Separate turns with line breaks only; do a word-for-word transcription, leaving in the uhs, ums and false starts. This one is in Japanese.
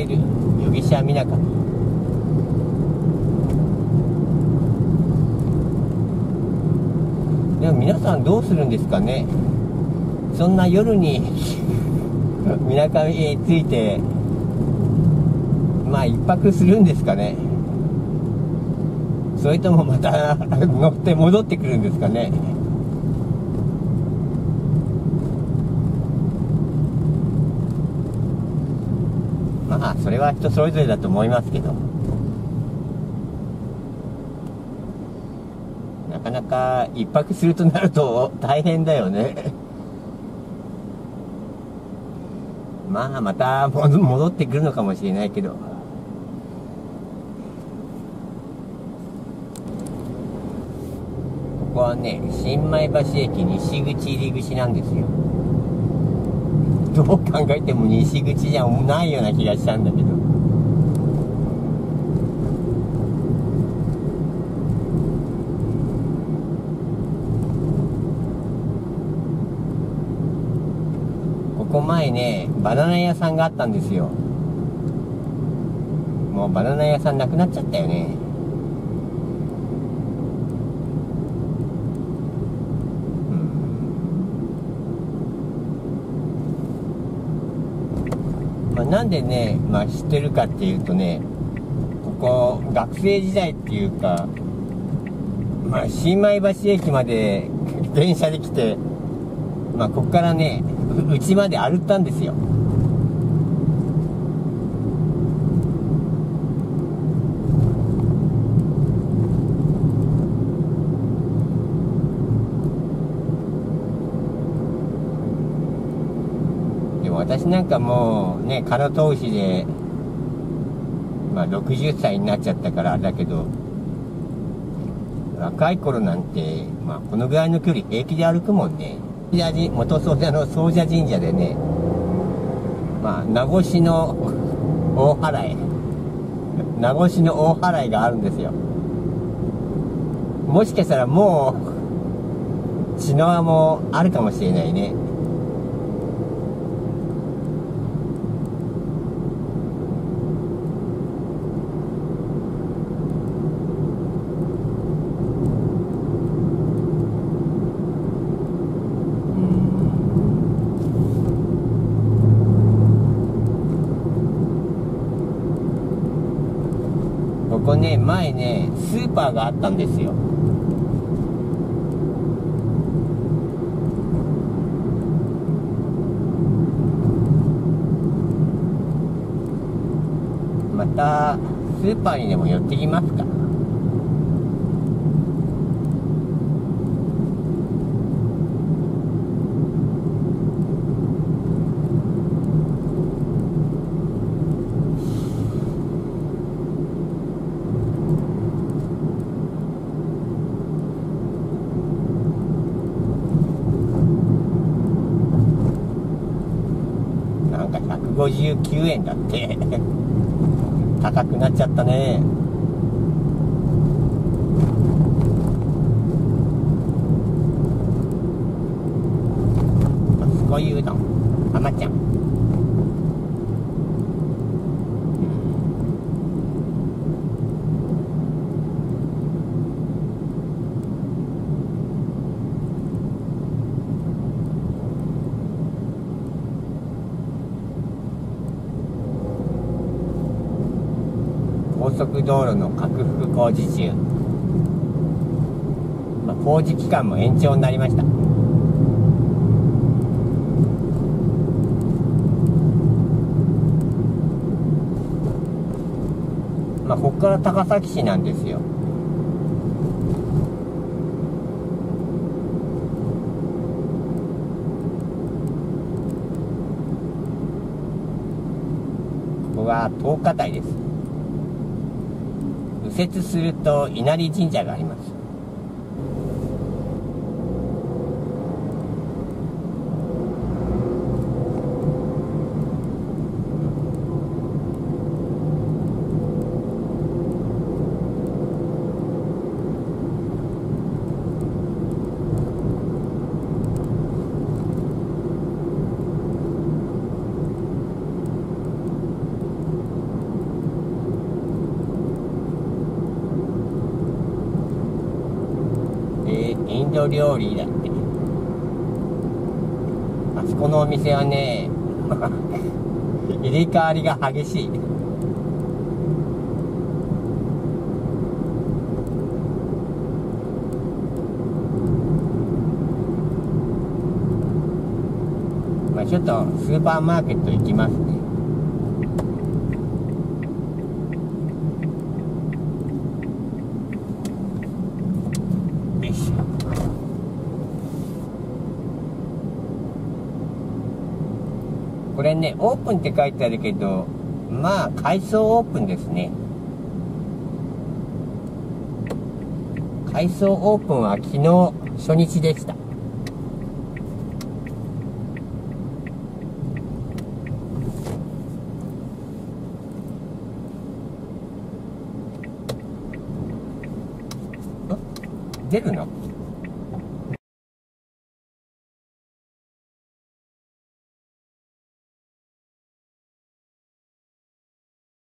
れるヨギシャミナカ。でも皆さんどうするんですかね。そんな夜にみなかみへ着いて、まあ一泊するんですかね。それともまた乗って戻ってくるんですかね。まあそれは人それぞれだと思いますけど、なかなか一泊するとなると大変だよね。まあまた戻ってくるのかもしれないけど、ここはね、新米橋駅西口入り口なんですよ。どう考えても西口じゃないような気がしたんだけど。ここ前ね、バナナ屋さんがあったんですよ。もうバナナ屋さんなくなっちゃったよね。なんでね、まあ知ってるかっていうとね、ここ学生時代っていうか、まあ新米橋駅まで電車で来て、まあここからね、うちまで歩ったんですよ。私なんかもうね、空通しで、まあろくじゅっさいになっちゃったからだけど、若い頃なんて、まあこのぐらいの距離平気で歩くもんね。元総社の総社神社でね、まあ名越の大祓い、名越の大祓いがあるんですよ。もしかしたらもう、血の輪もあるかもしれないね。ここね、前ね、スーパーがあったんですよ。また、スーパーにでも寄ってきますか。なんかひゃくごじゅうきゅうえんだって高くなっちゃったね。すこいうどん、浜ちゃん。高速道路の拡幅工事中、まあ、工事期間も延長になりました。まあ、ここから高崎市なんですよ。ここは東華台です。右折すると稲荷神社があります。 インド料理だって。あそこのお店はね入れ替わりが激しい。まあちょっとスーパーマーケット行きますね。よいしょ。これね、オープンって書いてあるけど、まあ、改装オープンですね。改装オープンは昨日初日でした。出るの？